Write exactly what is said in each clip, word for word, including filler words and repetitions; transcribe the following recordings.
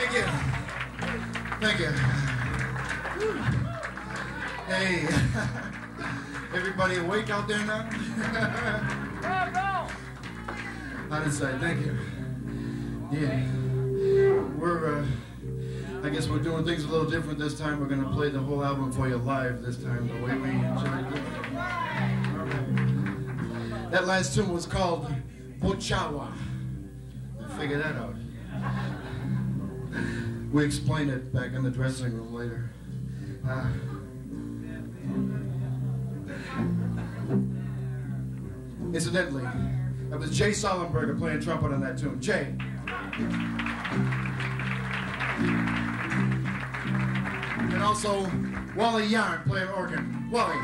Thank you. Thank you. Hey, everybody awake out there now? Out inside, thank you. Yeah, we're, uh, I guess we're doing things a little different this time. We're gonna play the whole album for you live this time, the way we enjoyed it. That last tune was called Bochawa. Figure that out. We explain it back in the dressing room later. Uh, incidentally, that was Jay Sollenberger playing trumpet on that tune. Jay. And also Wally Yarn playing organ. Wally.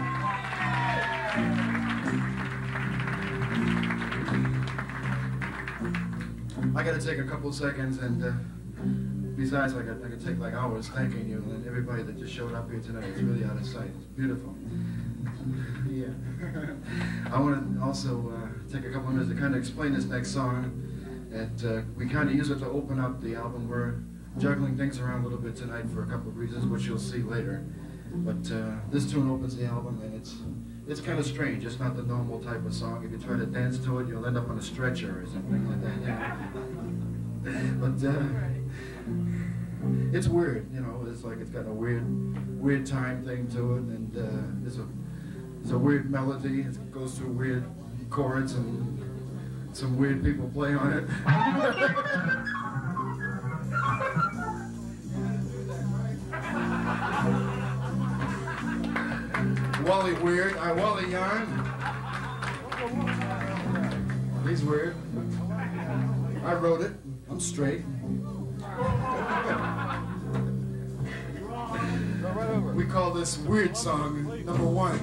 I got to take a couple of seconds, and uh, besides, I could, I could take like hours thanking you and everybody that just showed up here tonight. It's really out of sight. It's beautiful. Yeah. I want to also uh, take a couple of minutes to kind of explain this next song. And uh, we kind of use it to open up the album. We're juggling things around a little bit tonight for a couple of reasons, which you'll see later. But uh, this tune opens the album, and it's it's kind of strange. It's not the normal type of song. If you try to dance to it, you'll end up on a stretcher or something like that. Yeah. But uh, it's weird, you know. It's like it's got a weird, weird time thing to it, and uh, there's a there's a weird melody. It goes through weird chords, and some weird people play on it. Wally weird. I Wally Yarn. He's weird. I wrote it. I'm straight. We call this weird song number one.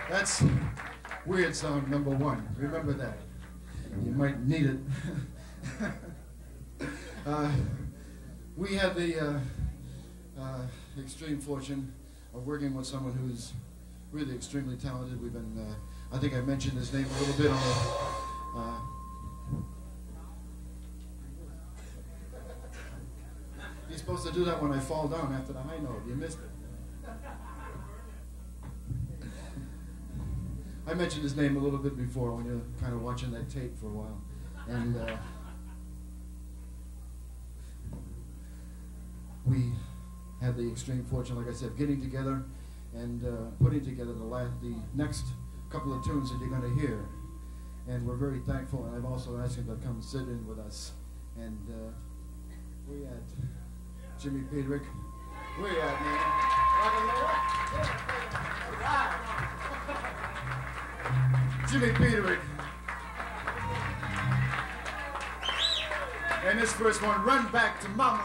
That's weird song number one. Remember that. You might need it. uh, we had the uh, uh, extreme fortune of working with someone who's really extremely talented. We've been, uh, I think I mentioned his name a little bit on the, uh, you're supposed to do that when I fall down after the high note. You missed it. I mentioned his name a little bit before when you're kind of watching that tape for a while. And uh, we had the extreme fortune, like I said, getting together and uh, putting together the, la the next couple of tunes that you're going to hear. And we're very thankful, and I've also asked him to come sit in with us. And uh, we at Jimmy Peterick. Where you at, man? Jimmy Peterick. And this first one, Run Back to Mama.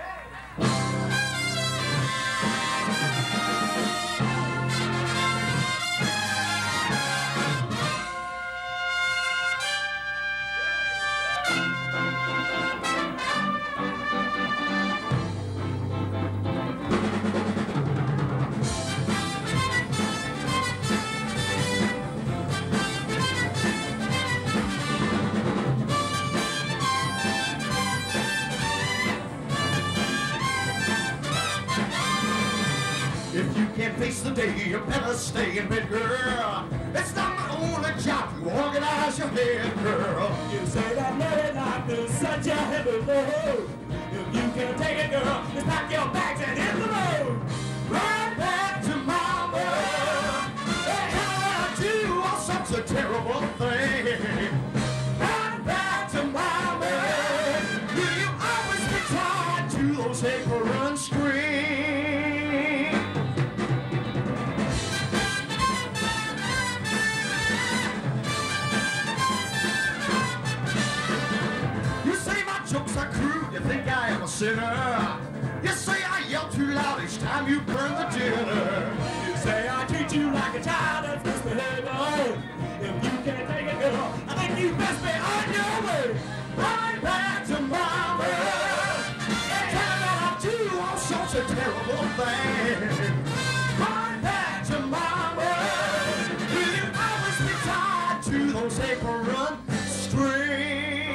Face the day, you better stay in bed, girl. It's not my only job to organize your head, girl. You say that married life is such a heavy load. If you can take it, girl, just pack your bags and hit the road. Run back to mama. And I do all sorts of terrible things. Run back to mama. Will you always be tied to those apron strings? Jokes are crude, you think I am a sinner. You say I yell too loud each time you burn the dinner. You say I treat you like a child that's misbehaving. If you can't take it, girl, I think you best be on your way. Right back to mama. And tell her that I do all sorts of terrible things. Right back to mama. Will you always be tied to those apron strings?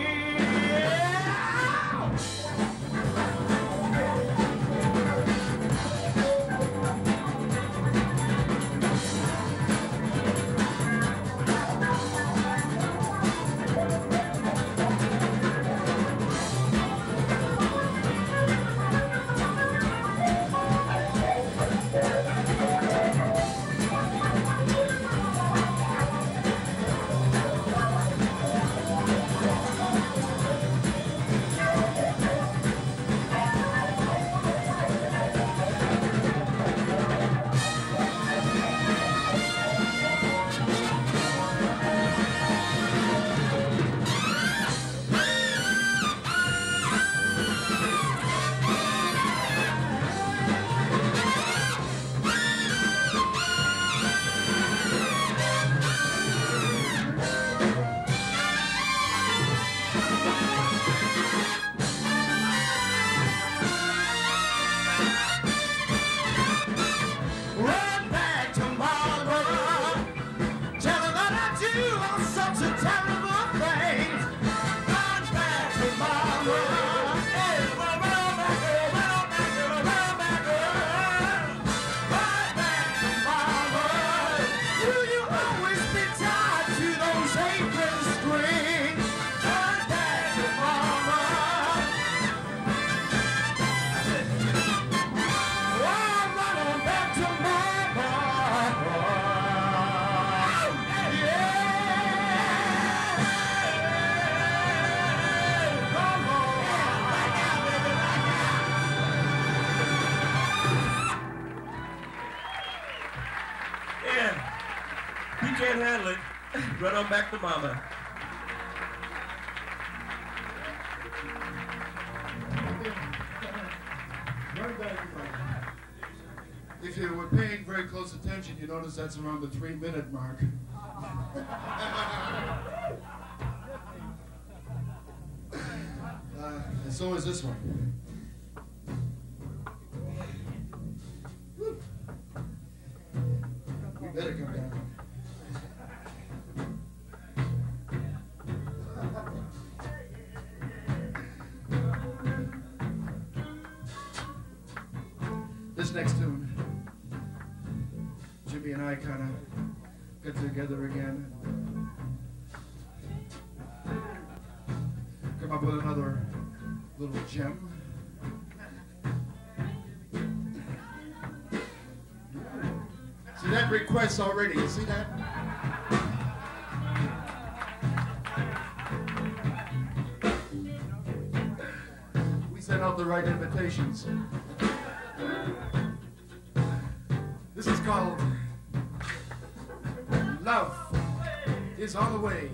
Can't handle it. Run on back to mama. Run back to mama. If you were paying very close attention, you notice that's around the three-minute mark. uh, and so is this one. Woo. We better come down. This next tune, Jimmy and I kind of get together again and come up with another little gem. See that request already? You see that? We sent out the right invitations. This is called Love is on the Way.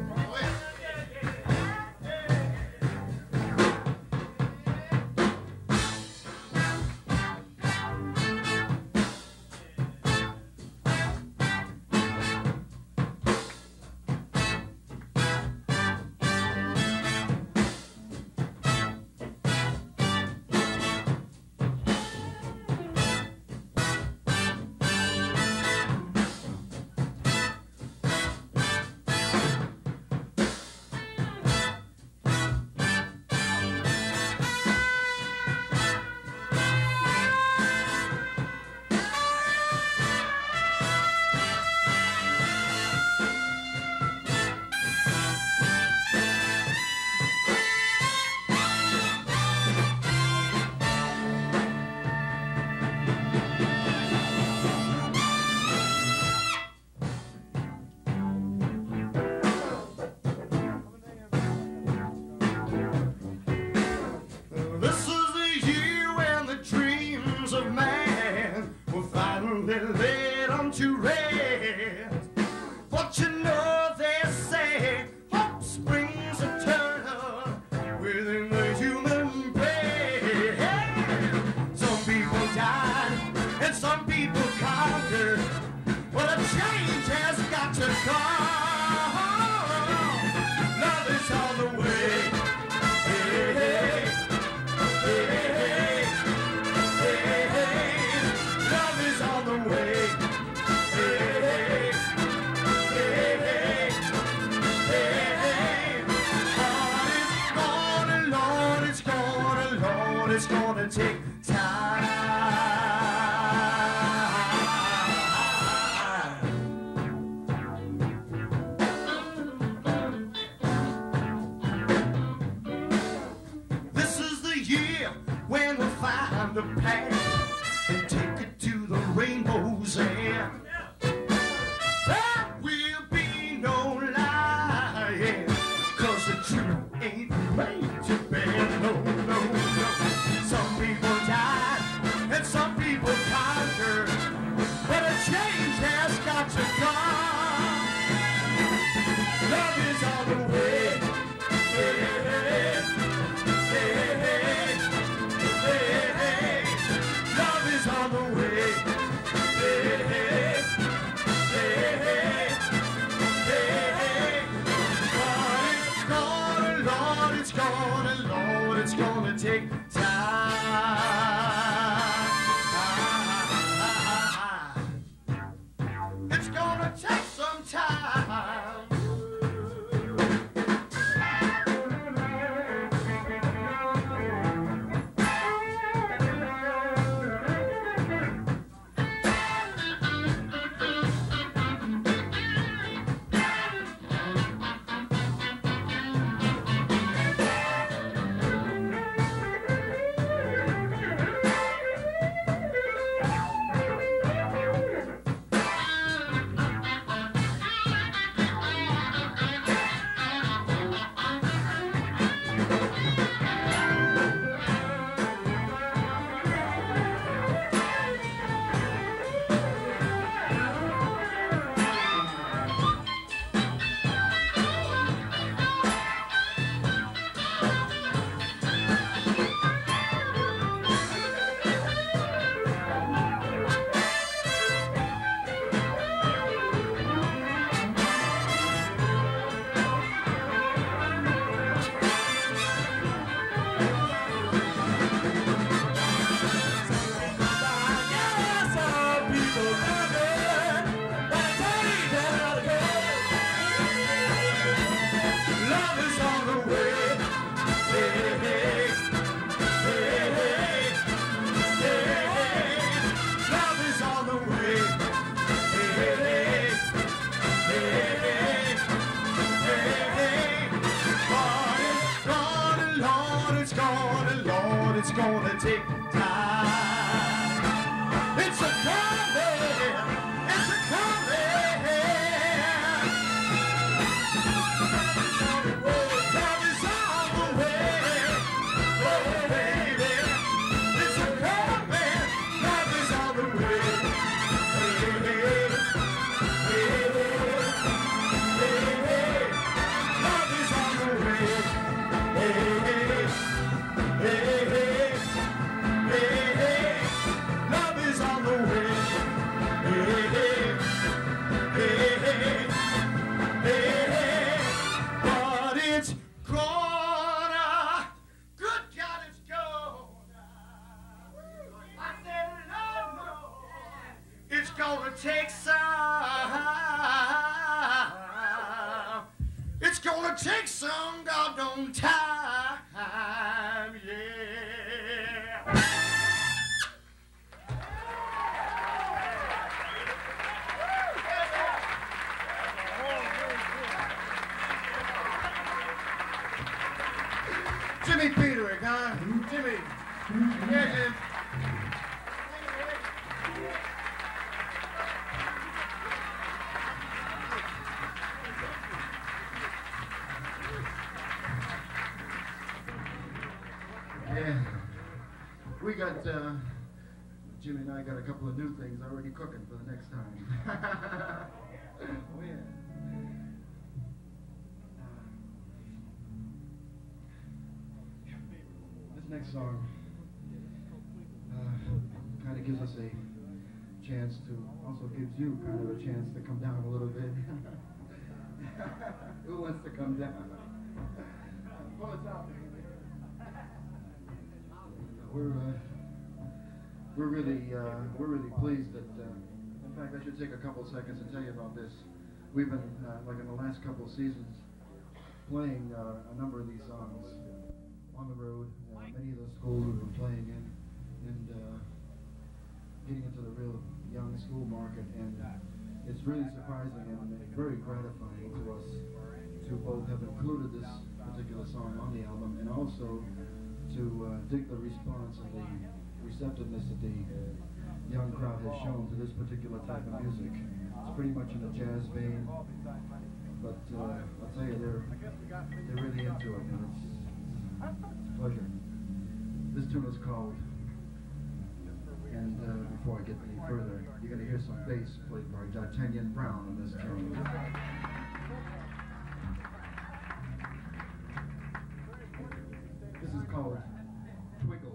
It's gonna take time. This is the year when we'll find the path and take it to the rainbow's end. There will be no lying, 'cause the truth ain't made to bend. No, no, no. Some people die and some people conquer, but a change has got to come. Love is on the way. Hey, hey, hey, hey, hey, hey. Love is on the way. Hey, hey, hey, hey, hey, hey. Lord, it's gonna, Lord, it's gonna, Lord, it's gonna take time. It's gonna take some time. gonna take some. It's gonna take some goddamn time, yeah. Jimmy Peterick, huh? Jimmy. Yeah, Jim. Yeah, we got, uh, Jimmy and I got a couple of new things already cooking for the next time. Oh, yeah. This next song uh, kind of gives us a chance to, also gives you kind of a chance to come down a little bit. Who wants to come down? Pull us out. We're uh, we're really uh, we're really pleased that. Uh, in fact, I should take a couple seconds and tell you about this. We've been uh, like in the last couple of seasons playing uh, a number of these songs on the road. Uh, many of the schools we've been playing in, and uh, getting into the real young school market. And it's really surprising and very gratifying to us to both have included this particular song on the album and also to uh, dig the response and the receptiveness that the young crowd has shown to this particular type of music. It's pretty much in a jazz vein, but uh, I'll tell you, they're, they're really into it, and it's, it's a pleasure. This tune is called, and uh, before I get any further, you're going to hear some bass played by D'Artagnan Brown on this tune. This is called Twiggles.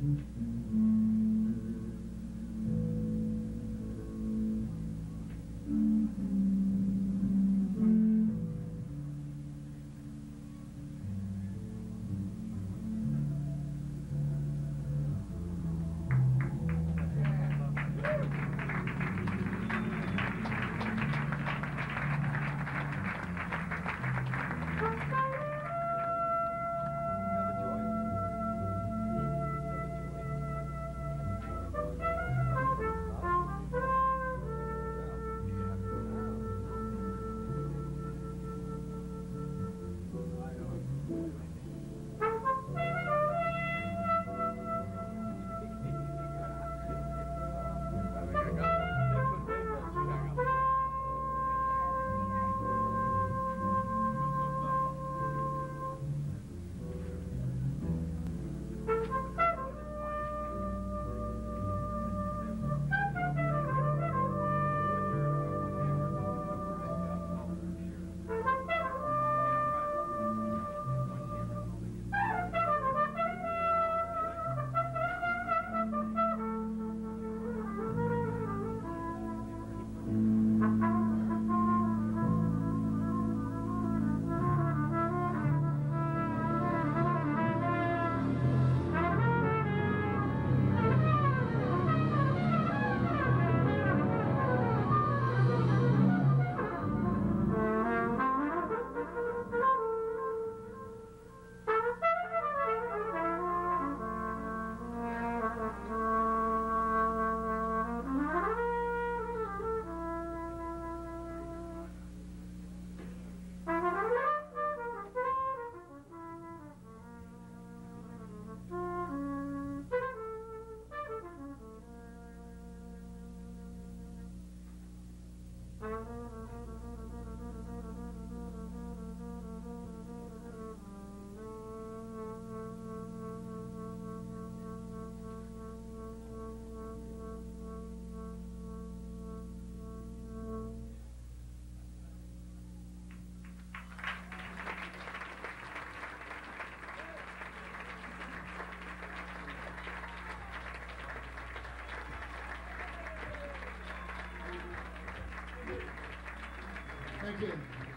Thank you.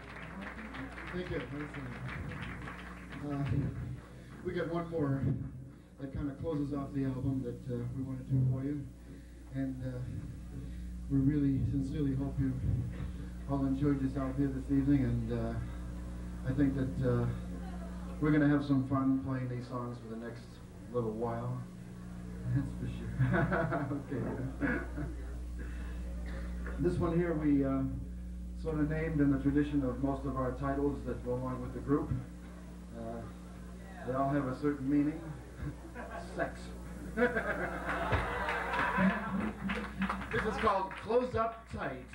Thank you. Uh, we got one more that kind of closes off the album that uh, we want to do for you. And uh, we really sincerely hope you all enjoyed yourself here this evening. And uh, I think that uh, we're going to have some fun playing these songs for the next little while. That's for sure. Okay. This one here we uh, sort of named in the tradition of most of our titles that go along with the group. Uh, they all have a certain meaning. Sex. This is called Close Up Tight.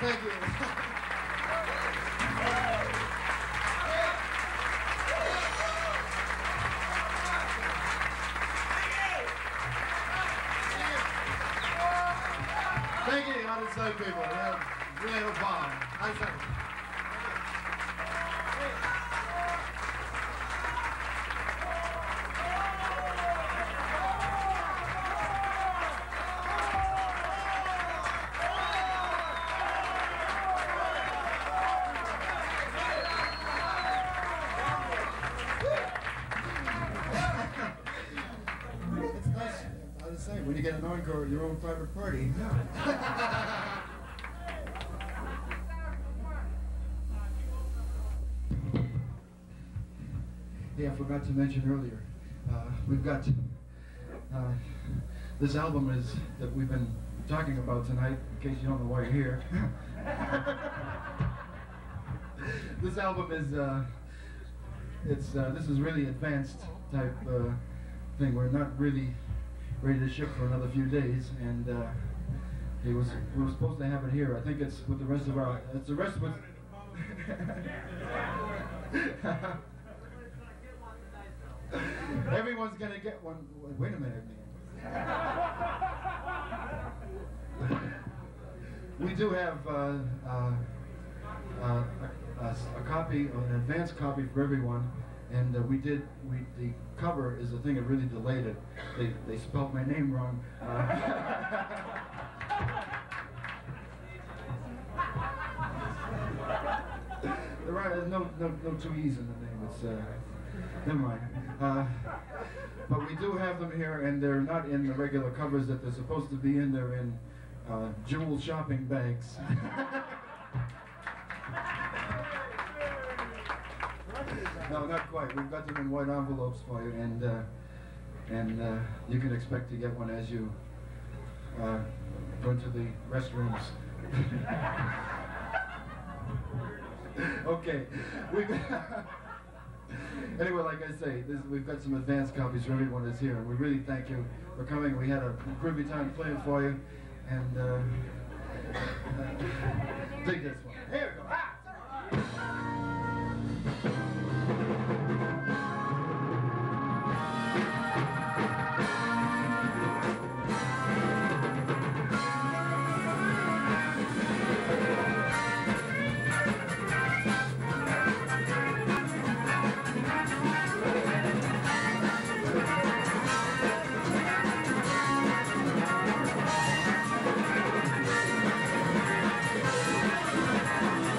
Thank you. Thank you, out of sight people. We have really have fun. Out of sight. It's nice, I was saying, when you get an encore at your own private party. Yeah, I forgot to mention earlier, uh, we've got uh, this album is that we've been talking about tonight, in case you don't know why you're here. This album is, uh, it's, uh, this is really advanced type uh, thing. We're not really ready to ship for another few days, and uh, it was, we were supposed to have it here. I think it's with the rest of our, it's the rest with... Everyone's gonna get one. Wait a minute. We do have uh, uh, uh, a, a copy, an advanced copy for everyone, and uh, we did. We the cover is the thing that really delayed it. They they spelled my name wrong. Uh, there are there's no no no two E's in the name. It's. Uh, Never mind. Uh, but we do have them here, and they're not in the regular covers that they're supposed to be in. They're in uh, jewel shopping bags. No, not quite. We've got them in white envelopes for you, and uh, and uh, you can expect to get one as you uh, go into the restrooms. Okay. We. Anyway, like I say, this, we've got some advanced copies for everyone that's here, and we really thank you for coming. We had a groovy time playing for you, and uh, uh, dig this one. Here we go. Ah! Thank you.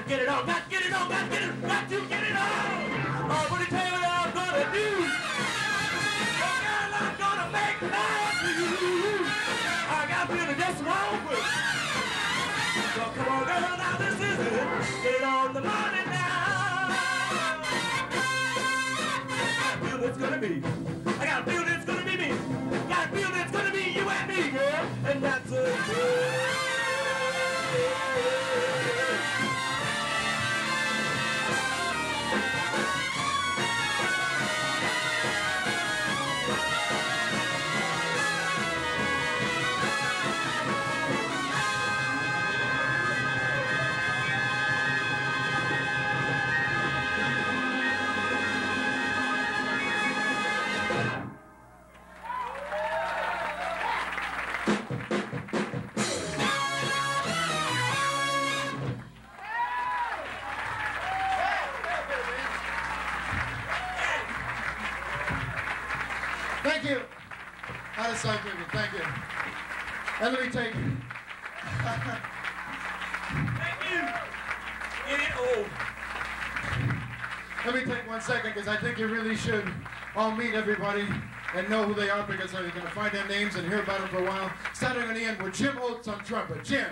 to get it on, got to get it on, got to get it, got to get it on. Oh, but tell me what I'm gonna do. Oh, girl, I'm gonna make love to you. I got feeling just wrong with it. So come on, girl, now this is it. Get it on the money now. I feel it's gonna be. I got a feeling it's gonna be me. Got a feeling it's gonna be you and me, girl. And that's it. Thank you. Out of sight, people. Thank you. And let me take. Thank you. Get it old. Let me take one second because I think you really should all meet everybody and know who they are because you're going to find their names and hear about them for a while. Starting on the end with Jim Oates on trumpet. Jim.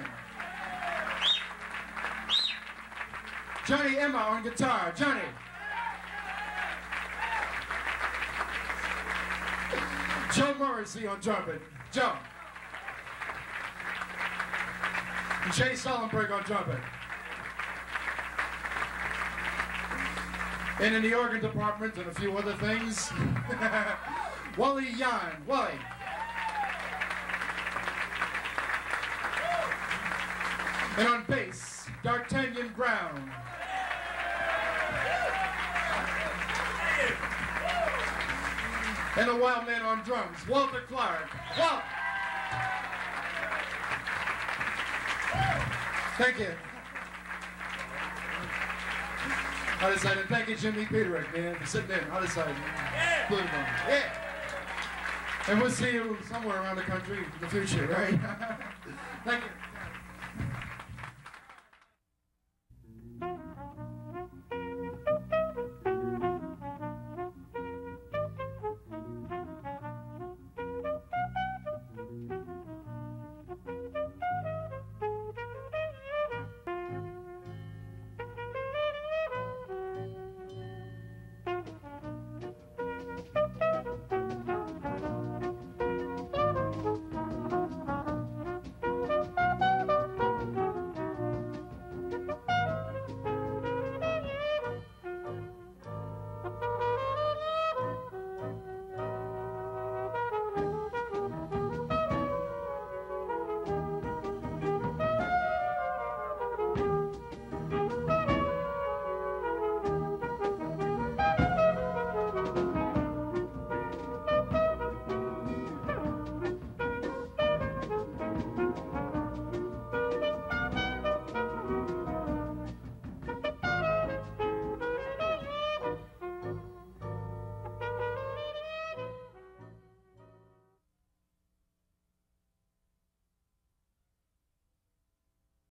Johnny Emma on guitar. Johnny. Joe Morrissey on trumpet. Joe. And Jay Sullenberg on trumpet. And in the organ department and a few other things, Wally Yan. Wally. And on bass, D'Artagnan Brown. And the wild man on drums, Walter Clark. Walt. Thank you. Other side, and thank you, Jimmy Peterick, man, for sitting in. Other side. Yeah. Blue Moon. Yeah. And we'll see you somewhere around the country in the future, right? Thank you.